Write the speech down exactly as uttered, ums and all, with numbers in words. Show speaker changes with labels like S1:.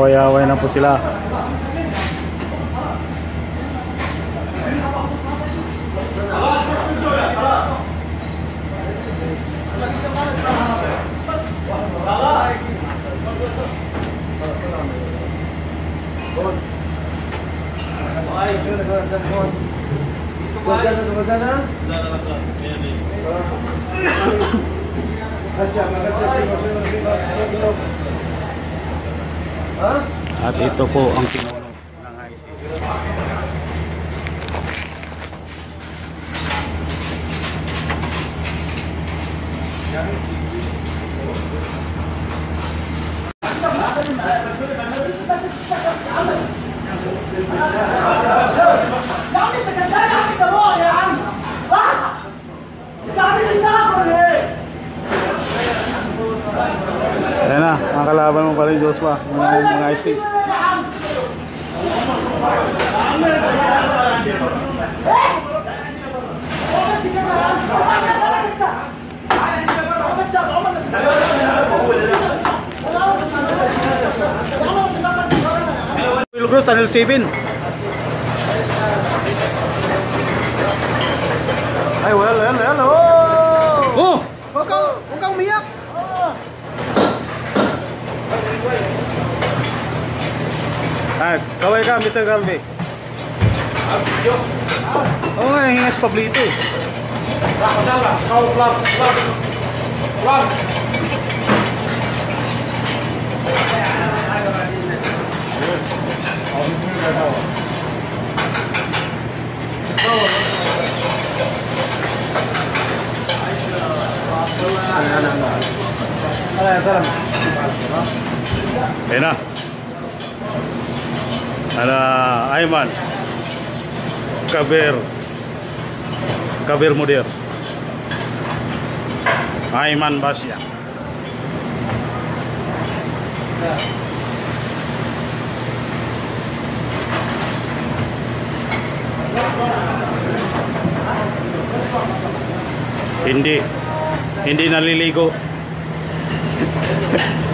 S1: Nag-away-away na po sila. At ito po ang pinuno ng ISIS. Ayan na, mga kalaban mo pa rin, Joshua, mga, mga ISIS. Wilgros, Channel seven. Ay, well, well, well, oh! Oh! Huwag kang, huwag kang umiyak! Ah, kaway ka, Mister Galvey. Oo nga, hingas Pablito eh. Ayan na. Ada Aiman Kabir Kabir Mudir Aiman Basya. Hindi Hindi naliligo.